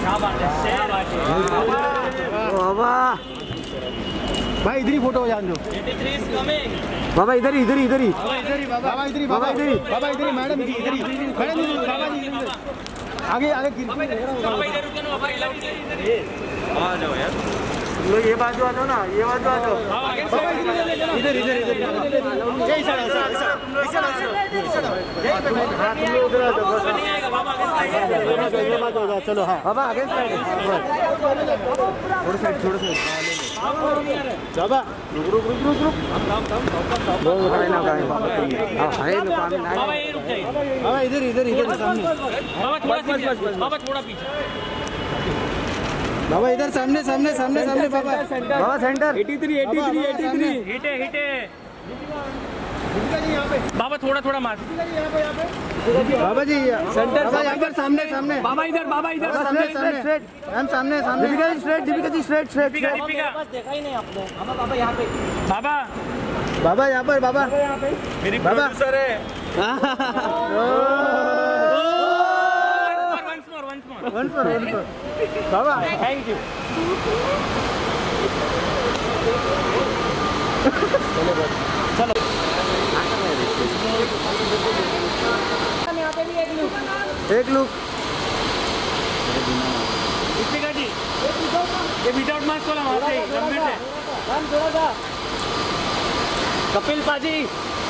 बाबा भाई इधर ही फोटो हो जान दो। बाबा इधर ही इधर ही इधर ही बाबा इधर ही बाबा इधर ही बाबा इधर ही बाबा इधर ही मैडम जी इधर ही मैडम जी बाबा जी आगे आगे बाबा इधर रुको ना बाबा इधर आ जाओ यार लो ये बाजू आ जाओ ना ये बाजू आ जाओ इधर इधर इधर यही साइड ऐसा हाथ में उधर आ जाओ नहीं आएगा बाबा आगे ये बात होगा चलो हां बाबा आगे साइड थोड़ा साइड बाबा रुक भाई ना भाई हां है ना बाबा ये रुक जाइए बाबा इधर इधर इधर सामने बाबा थोड़ा पीछे बाबा इधर सामने सामने सामने सामने बाबा बाबा सेंटर 83 हिटे बाबा थोड़ा मार बाबा जी सेंटर बाबा यहाँ पर सामने सामने बाबा इधर स्ट्रेट हम सामने सामने दीपिका जी स्ट्रेट देखा ही नहीं आपने बाबा यहाँ पे बाबा यहाँ पर बाबा मेरी प्रोड्यूसर है वन पर बाबा थैंक यू चलो एक लुक दीपिका जी ये विदाउट मास्क वाला वहाँ से गंभीर से कपिल पाजी